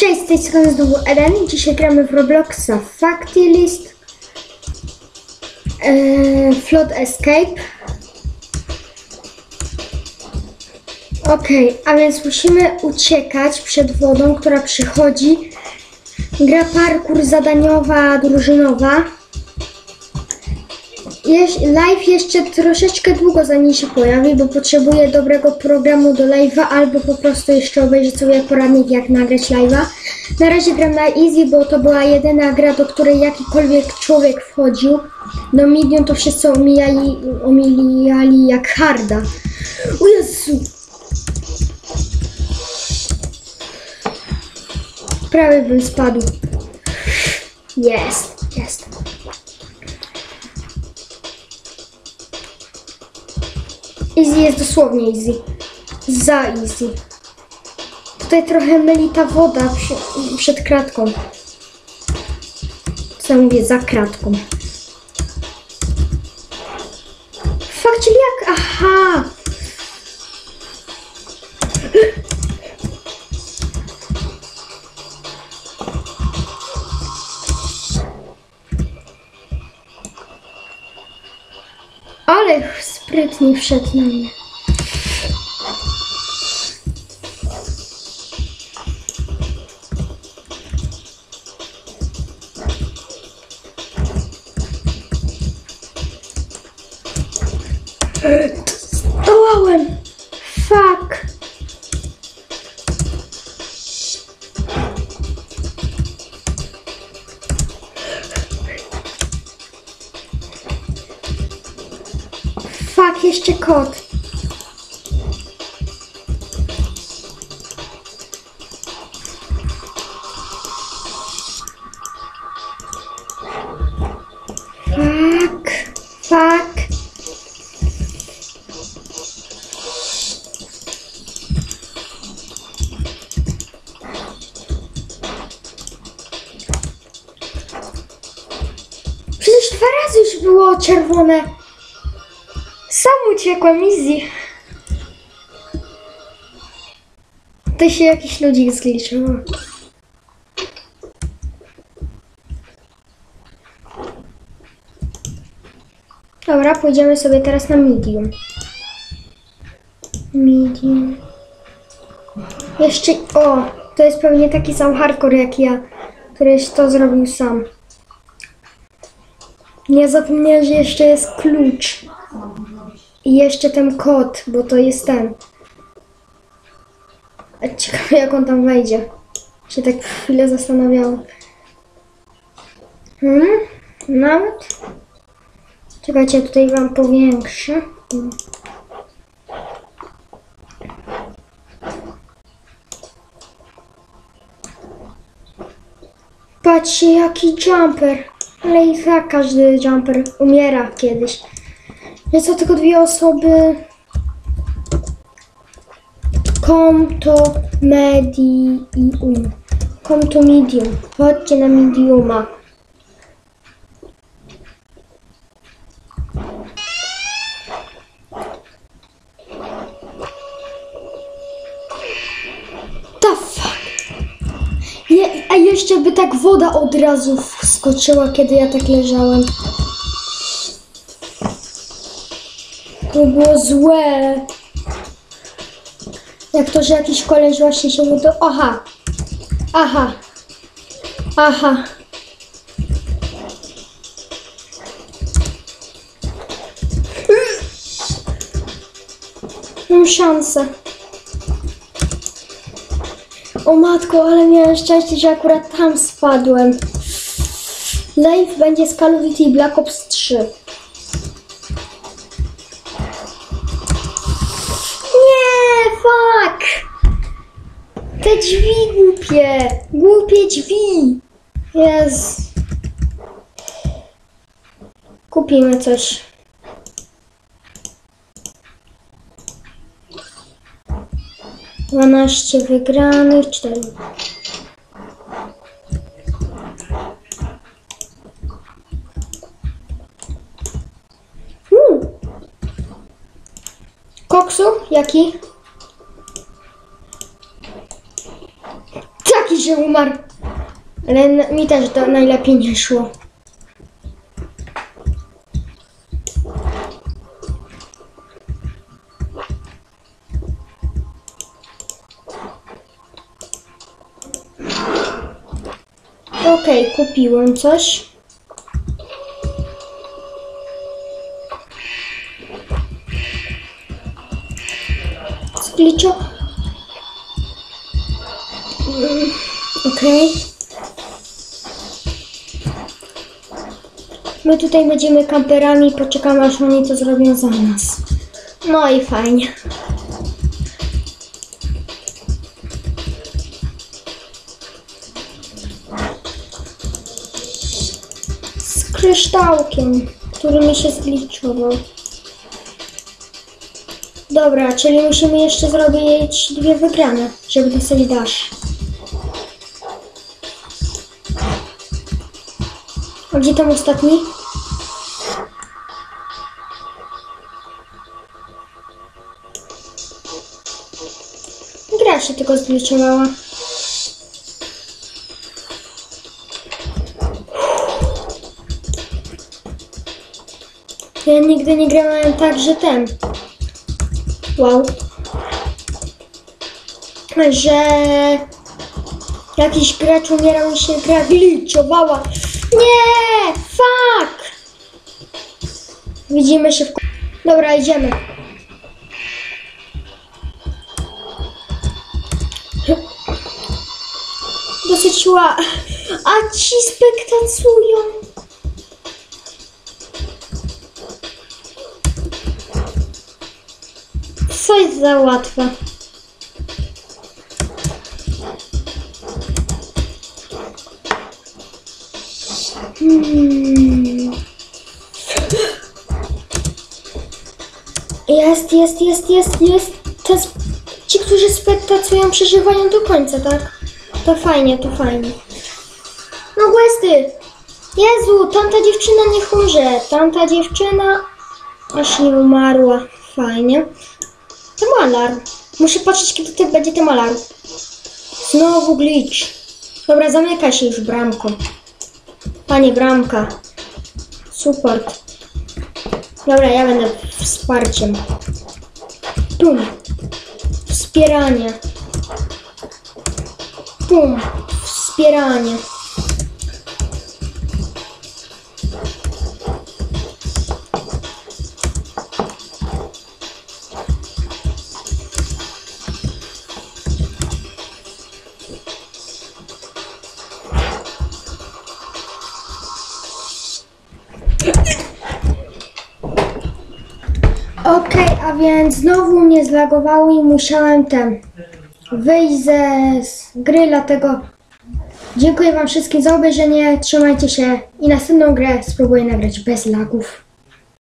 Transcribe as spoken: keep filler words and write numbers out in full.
Cześć, z tej strony znowu Eden. Dzisiaj gramy w Robloxa Factilist eee, Flood Escape. Ok, a więc musimy uciekać przed wodą, która przychodzi. Gra parkour zadaniowa, drużynowa. Live jeszcze troszeczkę długo zanim się pojawi, bo potrzebuję dobrego programu do live'a, albo po prostu jeszcze obejrzeć sobie poradnik, jak nagrać live'a. Na razie gram na easy, bo to była jedyna gra, do której jakikolwiek człowiek wchodził. No medium to wszyscy omijali, omijali jak harda. O Jezu! Prawie bym spadł. Jest, jest. Easy jest dosłownie easy. Za easy. Tutaj trochę myli ta woda przy, przed kratką. Co ja mówię? Za kratką. Fakt, czyli jak? Aha! Ale sprytnie wszedł na mnie. Zdołałem! Fuck! Fuck, jeszcze kot. Fuck, fuck. Przecież dwa razy już było czerwone. Sam uciekłem, easy. To się jakiś ludzik zgliczył. Dobra, pójdziemy sobie teraz na medium. Medium. Jeszcze, o, to jest pewnie taki sam hardcore jak ja, któryś to zrobił sam. Nie zapomniałem, że jeszcze jest klucz. I jeszcze ten kod, bo to jest ten. A ciekawe, jak on tam wejdzie. Się tak chwilę zastanawiałam. Hmm? Nawet? Czekajcie, tutaj wam powiększę. Patrzcie, jaki jumper. Ale i tak każdy jumper umiera kiedyś. Że co tylko dwie osoby. Come to medium. Come to medium. Chodźcie na mediuma. The fuck? Nie, a jeszcze by tak woda od razu wskoczyła, kiedy ja tak leżałem. To było złe. Jak to, że jakiś koleś właśnie się mu to... Aha. Aha. Aha. Mam szansę. O matko, ale miałem szczęście, że akurat tam spadłem. Live będzie z Call of Duty Black Ops trzy. Fuck! Te drzwi głupie! Głupie drzwi! Jezu. Kupimy coś. dwanaście wygranych, cztery. Hmm. Koksu? Jaki? że umarł. Ale n- mi też to najlepiej nie szło. Okej, okay, kupiłem coś. Skliczo. Mm, Okej. Okay. My tutaj będziemy kamperami, poczekamy aż oni to zrobią za nas. No i fajnie. Z kryształkiem, który mi się zgliczował. Dobra, czyli musimy jeszcze zrobić dwie wygrane, żeby dostać dash. A gdzie tam ostatni? Gra się tylko zgliczowała. Ja nigdy nie grałem tak, że ten... Wow. Że... Jakiś gracz umierał i się gra gliczowała. Nie! Fuck! Widzimy się w... Dobra, idziemy. Dosyć ła... A ci spektacują. Co jest za łatwe? Hmm. Jest, jest, jest, jest, jest. Te sp- ci, którzy spektacują, przeżywają do końca, tak? To fajnie, to fajnie. No Questy! Jezu, tamta dziewczyna niech umrze. Tamta dziewczyna aż nie umarła. Fajnie. To alarm. Muszę patrzeć, kiedy to będzie ten alarm. Znowu glitch. Dobra, zamyka się już bramką. Panie bramka. Support. Dobra, ja będę wsparciem. Pum. Wspieranie. Pum. Wspieranie. Okej, okay, a więc znowu mnie zlagowało i musiałem ten wyjść ze z gry, dlatego dziękuję wam wszystkim za obejrzenie, trzymajcie się i następną grę spróbuję nagrać bez lagów.